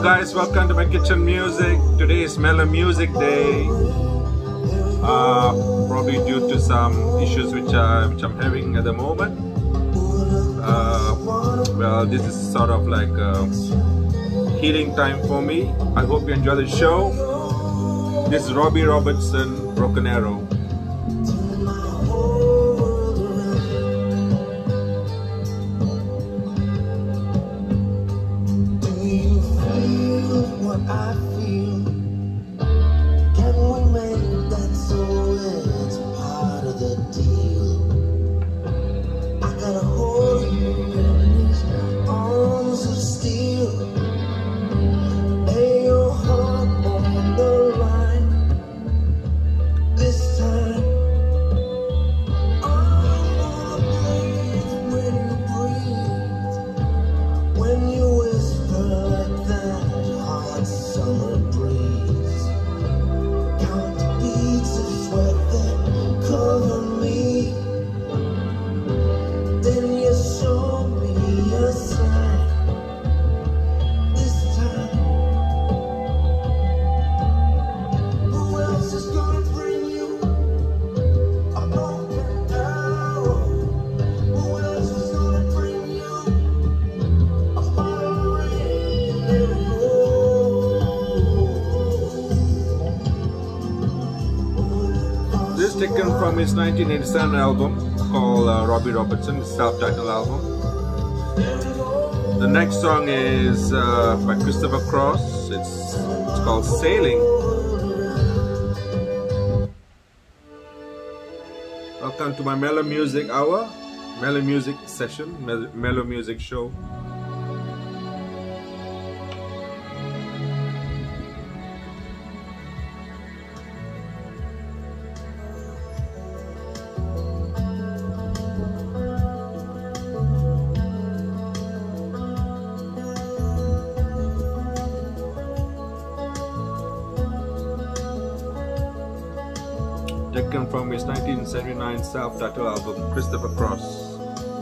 guys, welcome to my kitchen music. Today is Mellow Music Day. Probably due to some issues which I'm having at the moment. Well, this is sort of like a healing time for me. I hope you enjoy the show. This is Robbie Robertson, Broken Arrow. I feel, can we make that so it's part of the deal? I got a hold in these arms of steel. Lay your heart on the line. This time I'm gonna breathe when you whisper like that. Summer breeze, count the beads of sweat that cover me. Then you show me a sign. This time, who else is gonna bring you a broken arrow? Who else is gonna bring you a fiery arrow? This is taken from his 1987 album called Robbie Robertson, his self-titled album. The next song is by Christopher Cross. It's called Sailing. Welcome to my Mellow Music Hour, Mellow Music Session, Mellow Music Show. Taken from his 1979 self-titled album, Christopher Cross.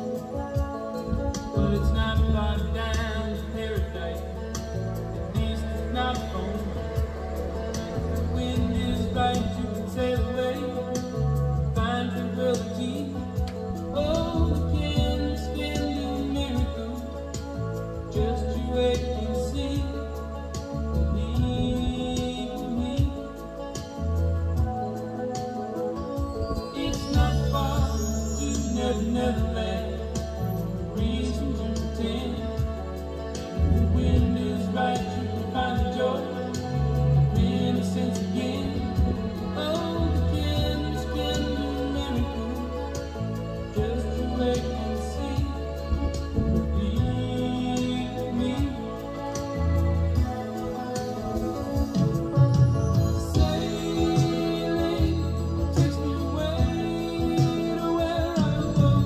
But it's not far down to paradise, at least it's not home. If the wind is right, you can sail away, find tranquility. Oh, the candles can do miracles, just you wait and see. Neverland, reason to pretend. The wind is right, you can find the joy, innocence again. Oh, the candles can do miracles, just to wait and see. Leave with me. Sailing takes me away to where I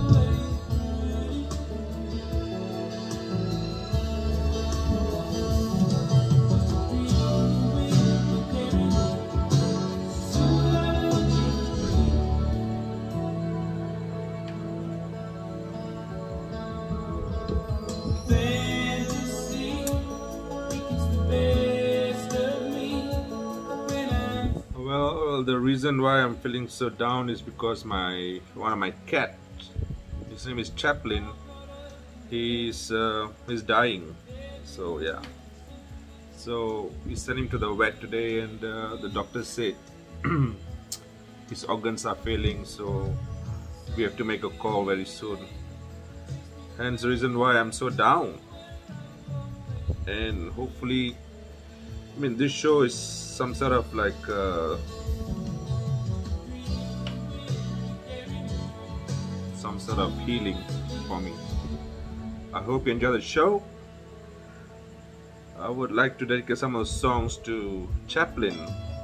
Well, the reason why I'm feeling so down is because one of my cats, his name is Chaplin, he's dying. So yeah, so we sent him to the vet today, and the doctor said his organs are failing, so we have to make a call very soon. Hence the reason why I'm so down. And hopefully, I mean, this show is some sort of like some sort of healing for me. I hope you enjoy the show. I would like to dedicate some of the songs to Chaplin,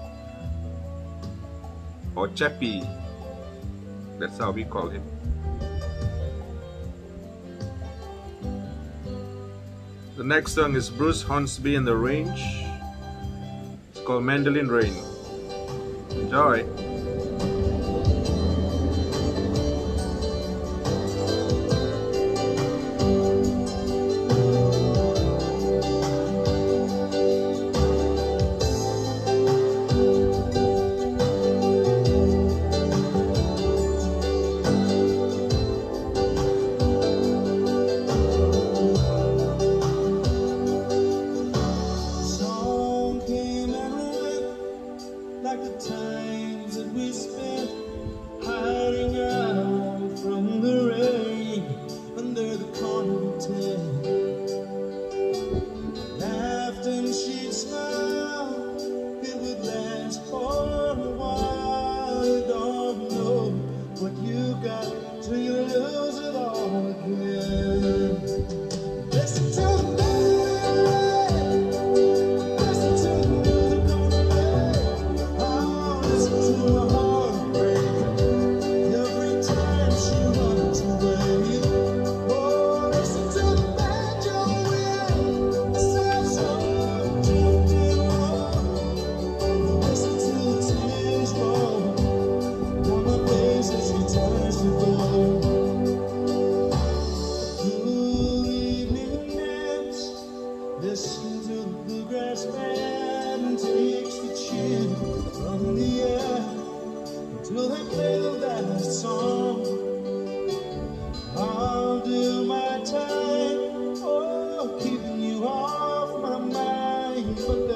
or Chappie. That's how we call him. The next song is Bruce Hornsby and the Range. It's called Mandolin Rain. Enjoy.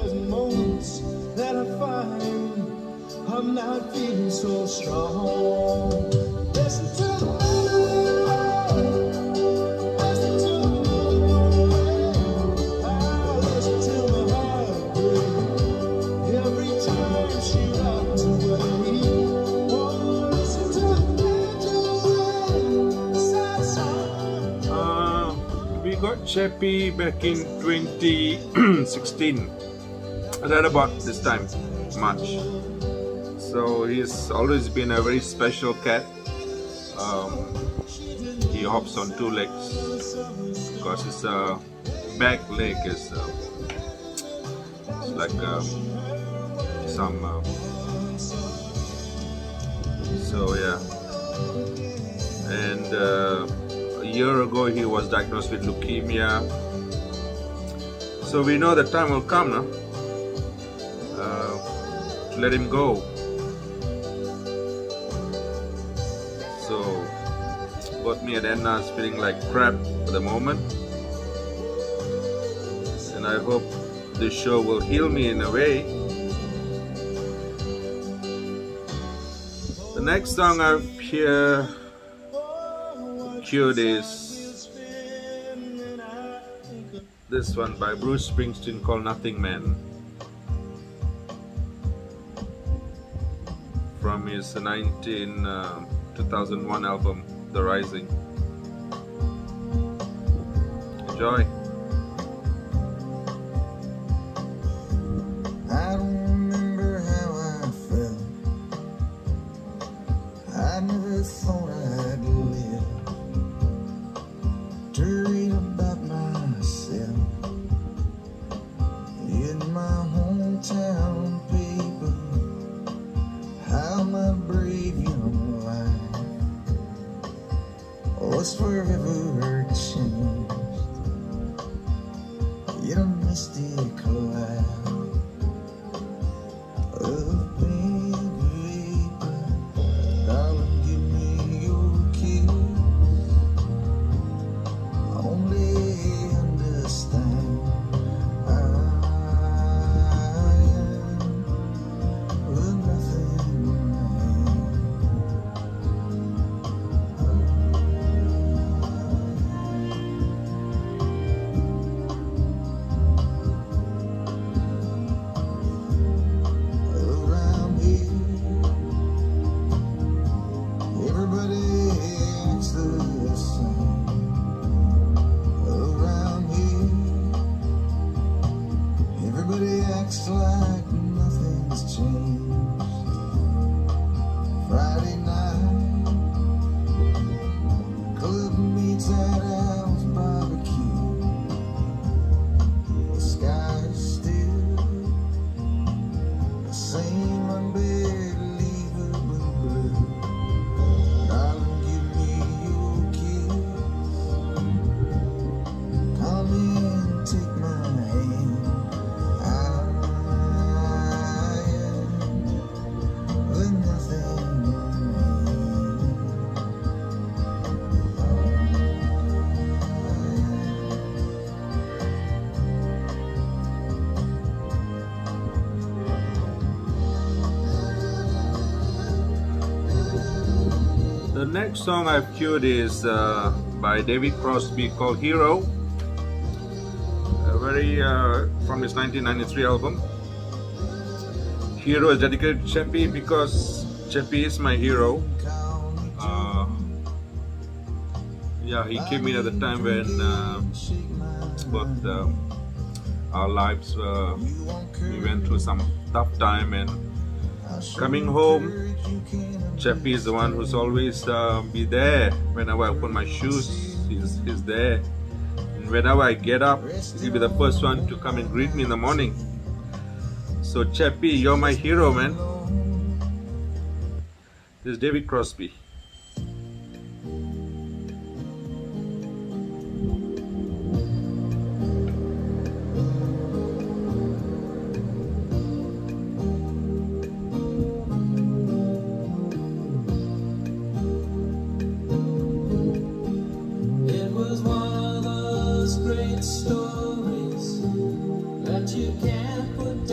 those moments that I find I'm not feeling so strong. Listen to the mellow, listen to the mellow, listen to my heart break every time she rocks away. Oh, listen to the sad song. We got Chappie back in 2016, right about this time, March. So he's always been a very special cat. He hops on two legs because his back leg is it's like some so yeah. And a year ago he was diagnosed with leukemia. So we know the time will come now to let him go. So both me and Edna is feeling like crap at the moment, and I hope this show will heal me in a way. The next song I've here cued is this one by Bruce Springsteen called Nothing Man, from his 2001 album The Rising. Enjoy. I don't remember how I felt. I never thought I'd live to read about myself in my hometown paper. How my brave young life was forever changed in a misty cloud of pink vapor. Darling, give me your kiss. Only understand I am the nothing man. Around here, everybody acts the same. Around here, everybody acts like nothing's changed. Friday night, club meets at Al's barbecue. The sky is still the same unbelievable blue. Darling, give me your kiss. Come in, take my hand. I am the nothing The next song I've queued is by David Crosby called Hero, very from his 1993 album. Hero is dedicated to Chappie because Chappie is my hero. Yeah, he came in at the time when both our lives we went through some tough time, and coming home, Chappie is the one who's always be there. Whenever I open my shoes, he's there. And whenever I get up, he'll be the first one to come and greet me in the morning. So Chappie, you're my hero, man. This is David Crosby. It was one of those great stories that you can't put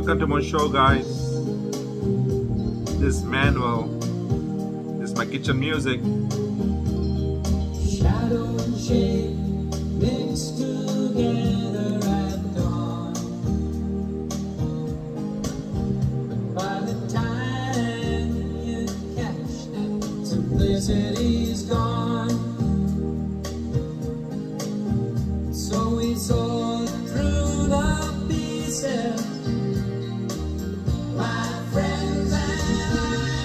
welcome to my show, guys. This is Manuel. This is my kitchen music. Shadow and shade mixed together at dawn. But by the time you catch that, simplicity's gone. So we sort through the pieces, my friends and I,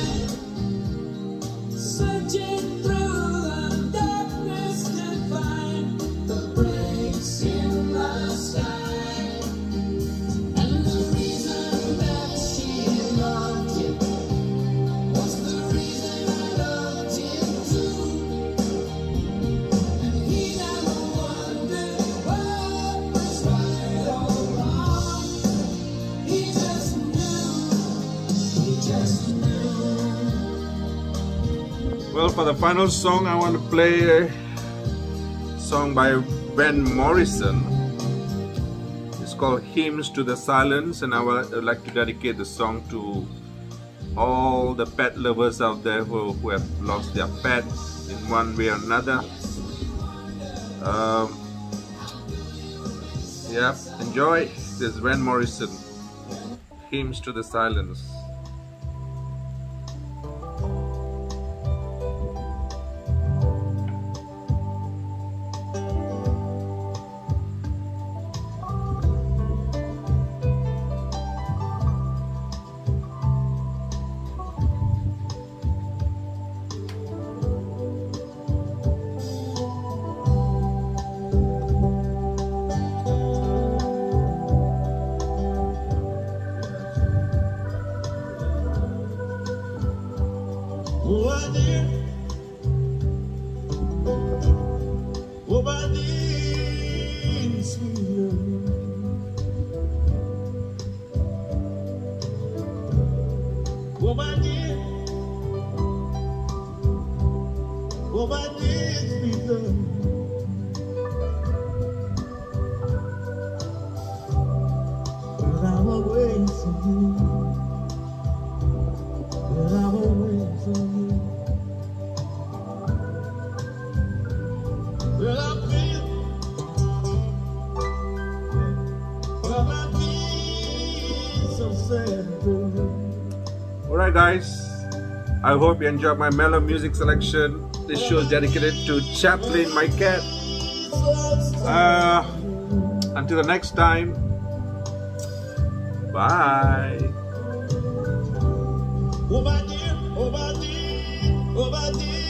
searching through the darkness to find the breaks in the sky. And the reason that she loved him was the reason I loved him too. And he never wondered what was right or wrong. He just knew, he just knew. Well, for the final song, I want to play a song by Van Morrison. It's called Hymns to the Silence, and I would like to dedicate the song to all the pet lovers out there who have lost their pets in one way or another. Yeah, enjoy. This is Van Morrison, Hymns to the Silence. Oh, I did. Oh, I did, sweet love. Oh, I did. Oh, I did, sweet love. But I'm away from you. But I'm away from you. Well, I feel, well, I feel so sad, baby. Alright, guys, I hope you enjoyed my mellow music selection. This show is dedicated to Chaplin, my cat. Until the next time, bye. Oh, my dear, oh, my dear, oh, my dear.